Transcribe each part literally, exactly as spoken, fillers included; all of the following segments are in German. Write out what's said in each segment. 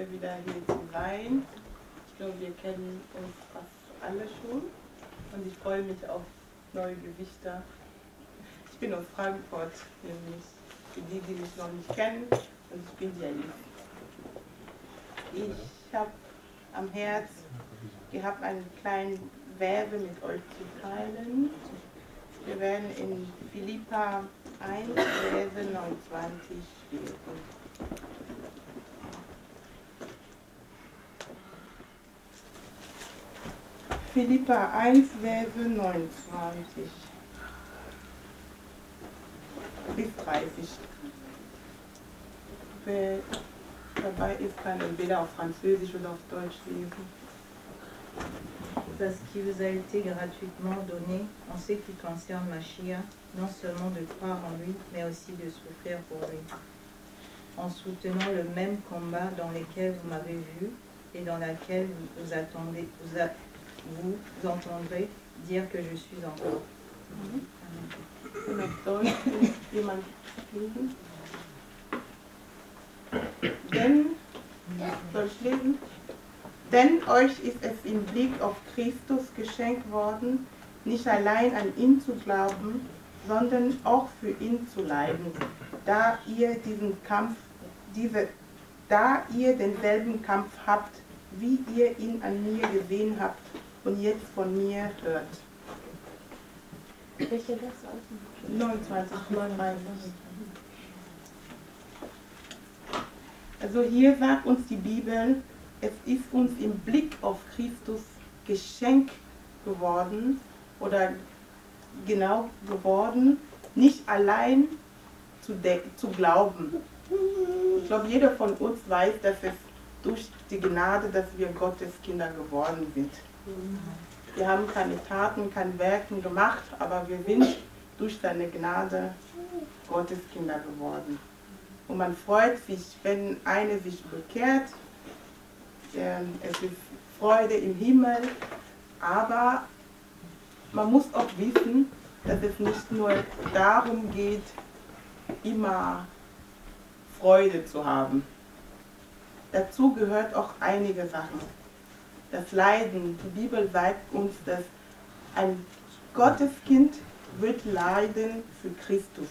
heute wieder hier zu sein. Ich glaube, wir kennen uns fast alle schon und ich freue mich auf neue Gesichter. Ich bin aus Frankfurt, nämlich für die, die mich noch nicht kennen, und ich bin Jenny. Ich habe am Herz gehabt, einen kleinen Verse mit euch zu teilen. Wir werden in Philippa eins, Verse neunundzwanzig lesen. Philippa eins, Verse neunundzwanzig bis dreißig. Wer dabei ist, kann entweder auf Französisch oder auf Deutsch lesen. Parce qu'il vous a été gratuitement donné, en ce qui concerne Machia, non seulement de croire en lui, mais aussi de souffrir pour lui, en soutenant le même combat dans lequel vous m'avez vu et dans lequel vous, attendez, vous, a, vous entendrez dire que je suis encore. Und auf Deutsch will jemand lesen? Denn, soll ich lesen? Denn euch ist es im Blick auf Christus geschenkt worden, nicht allein an ihn zu glauben, sondern auch für ihn zu leiden, da ihr diesen Kampf, diese, da ihr denselben Kampf habt, wie ihr ihn an mir gesehen habt und jetzt von mir hört. Welche das neunundzwanzig. Also hier sagt uns die Bibel, es ist uns im Blick auf Christus Geschenk geworden oder genau geworden, nicht allein zu, zu glauben. Ich glaube, jeder von uns weiß, dass es durch die Gnade, dass wir Gottes Kinder geworden sind. Wir haben keine Taten, keine Werke gemacht, aber wir sind durch seine Gnade Gottes Kinder geworden. Und man freut sich, wenn einer sich bekehrt. Es ist Freude im Himmel, aber man muss auch wissen, dass es nicht nur darum geht, immer Freude zu haben. Dazu gehört auch einige Sachen. Das Leiden. Die Bibel sagt uns, dass ein Gotteskind wird leiden für Christus.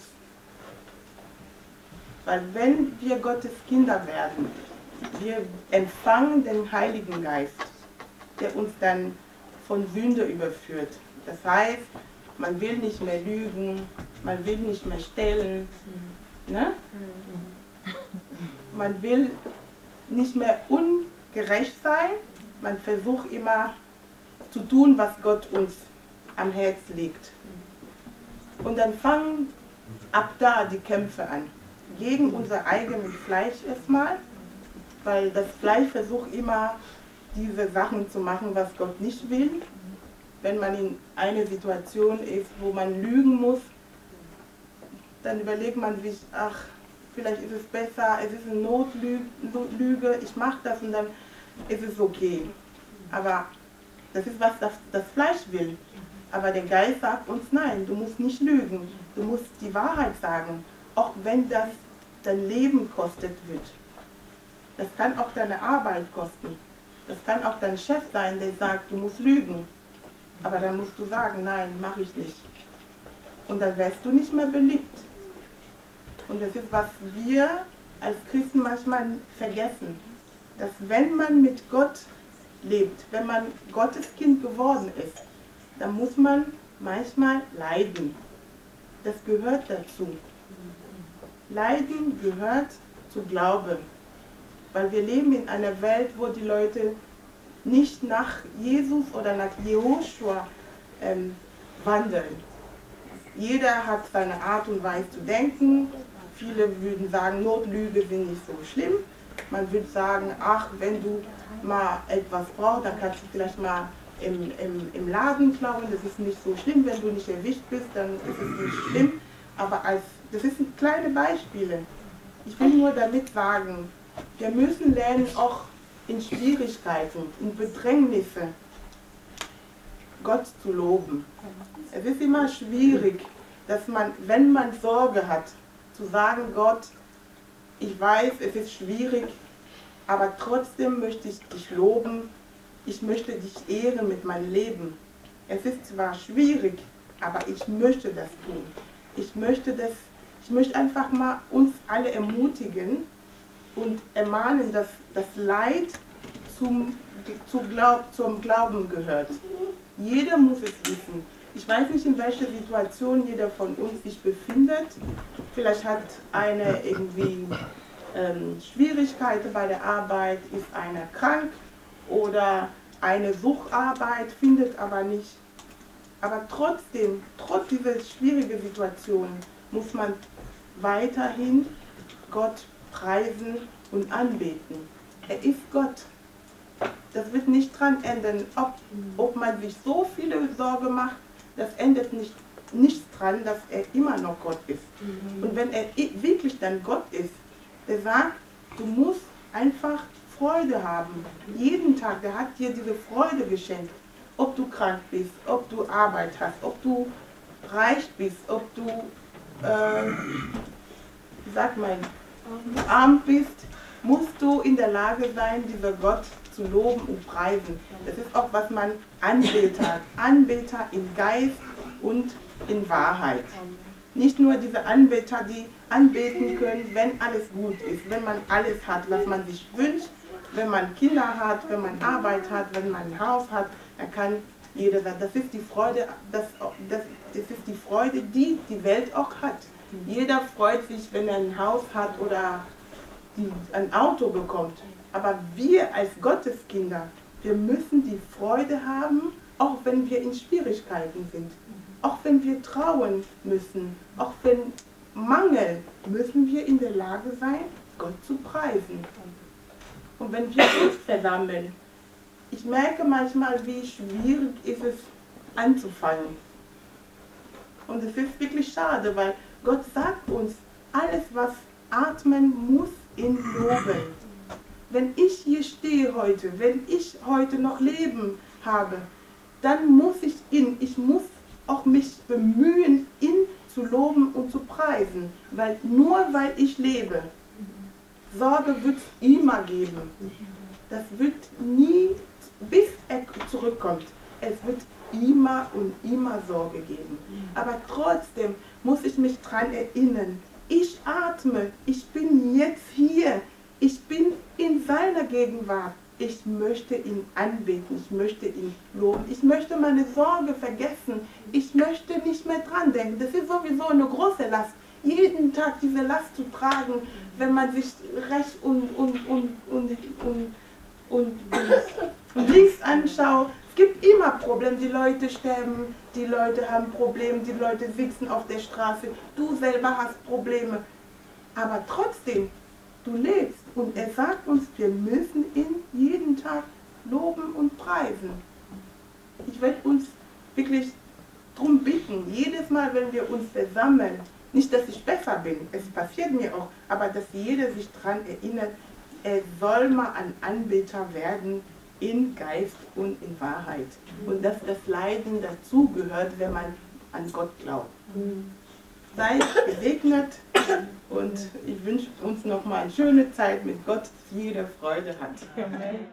Weil wenn wir Gottes Kinder werden, wir empfangen den Heiligen Geist, der uns dann von Sünde überführt. Das heißt, man will nicht mehr lügen, man will nicht mehr stehlen, ne? Man will nicht mehr ungerecht sein, man versucht immer zu tun, was Gott uns am Herz legt. Und dann fangen ab da die Kämpfe an, gegen unser eigenes Fleisch erstmal, weil das Fleisch versucht immer, diese Sachen zu machen, was Gott nicht will. Wenn man in einer Situation ist, wo man lügen muss, dann überlegt man sich, ach, vielleicht ist es besser, es ist eine Notlüge, ich mache das und dann ist es okay. Aber das ist, was das, das Fleisch will. Aber der Geist sagt uns, nein, du musst nicht lügen, du musst die Wahrheit sagen, auch wenn das dein Leben kostet wird. Das kann auch deine Arbeit kosten. Das kann auch dein Chef sein, der sagt, du musst lügen. Aber dann musst du sagen, nein, mache ich nicht. Und dann wirst du nicht mehr beliebt. Und das ist, was wir als Christen manchmal vergessen. Dass wenn man mit Gott lebt, wenn man Gottes Kind geworden ist, dann muss man manchmal leiden. Das gehört dazu. Leiden gehört zu Glauben. Weil wir leben in einer Welt, wo die Leute nicht nach Jesus oder nach Jehoschua ähm, wandeln. Jeder hat seine Art und Weise zu denken. Viele würden sagen, Notlüge sind nicht so schlimm. Man würde sagen, ach, wenn du mal etwas brauchst, dann kannst du vielleicht mal im, im, im Laden klauen. Das ist nicht so schlimm, wenn du nicht erwischt bist, dann ist es nicht schlimm. Aber als, das sind kleine Beispiele. Ich will nur damit sagen, wir müssen lernen, auch in Schwierigkeiten, in Bedrängnisse, Gott zu loben. Es ist immer schwierig, dass man, wenn man Sorge hat, zu sagen, Gott, ich weiß, es ist schwierig, aber trotzdem möchte ich dich loben, ich möchte dich ehren mit meinem Leben. Es ist zwar schwierig, aber ich möchte das tun. Ich möchte, das, ich möchte einfach mal uns alle ermutigen und ermahnen, dass das Leid zum, zu Glaub, zum Glauben gehört. Jeder muss es wissen. Ich weiß nicht, in welcher Situation jeder von uns sich befindet. Vielleicht hat einer irgendwie ähm, Schwierigkeiten bei der Arbeit, ist einer krank oder eine Suchtarbeit, findet aber nicht. Aber trotzdem, trotz dieser schwierigen Situation, muss man weiterhin Gott preisen und anbeten. Er ist Gott. Das wird nicht dran ändern, ob, ob man sich so viele Sorgen macht, das ändert nicht, nichts dran, dass er immer noch Gott ist. Und wenn er wirklich dann Gott ist, der sagt, du musst einfach Freude haben. Jeden Tag, der hat dir diese Freude geschenkt. Ob du krank bist, ob du Arbeit hast, ob du reich bist, ob du, äh, wie sagt man, arm bist, musst du in der Lage sein, dieser Gott zu loben und preisen. Das ist auch, was man Anbeter, Anbeter im Geist und in Wahrheit. Nicht nur diese Anbeter, die anbeten können, wenn alles gut ist, wenn man alles hat, was man sich wünscht, wenn man Kinder hat, wenn man Arbeit hat, wenn man ein Haus hat, dann kann jeder sagen, das ist die Freude, das, das, das ist die Freude, die die Welt auch hat. Jeder freut sich, wenn er ein Haus hat oder die, ein Auto bekommt. Aber wir als Gotteskinder, wir müssen die Freude haben, auch wenn wir in Schwierigkeiten sind. Auch wenn wir trauen müssen, auch wenn Mangel, müssen wir in der Lage sein, Gott zu preisen. Und wenn wir uns versammeln, ich merke manchmal, wie schwierig ist es anzufangen. Und es ist wirklich schade, weil Gott sagt uns, alles was atmen muss, ihn loben. Wenn ich hier stehe heute, wenn ich heute noch Leben habe, dann muss ich ihn, ich muss auch mich bemühen, ihn zu loben und zu preisen. Weil nur weil ich lebe, Sorge wird es immer geben. Das wird nie, bis er zurückkommt, es wird immer und immer Sorge geben. Aber trotzdem muss ich mich daran erinnern, ich atme, ich bin jetzt hier, ich bin in seiner Gegenwart. Ich möchte ihn anbeten, ich möchte ihn loben, ich möchte meine Sorge vergessen, ich möchte nicht mehr dran denken. Das ist sowieso eine große Last, jeden Tag diese Last zu tragen, wenn man sich rechts und, und, und, und, und, und, und links anschaut. Es gibt immer Probleme, die Leute sterben, die Leute haben Probleme, die Leute sitzen auf der Straße, du selber hast Probleme. Aber trotzdem, du lebst und er sagt uns, wir müssen ihn jeden Tag loben und preisen. Ich werde uns wirklich darum bitten, jedes Mal, wenn wir uns versammeln, nicht, dass ich besser bin, es passiert mir auch, aber dass jeder sich daran erinnert, er soll mal ein Anbeter werden in Geist und in Wahrheit. Und dass das Leiden dazugehört, wenn man an Gott glaubt. Seid gesegnet und ich wünsche uns noch mal eine schöne Zeit mit Gott, dass jeder Freude hat. Amen.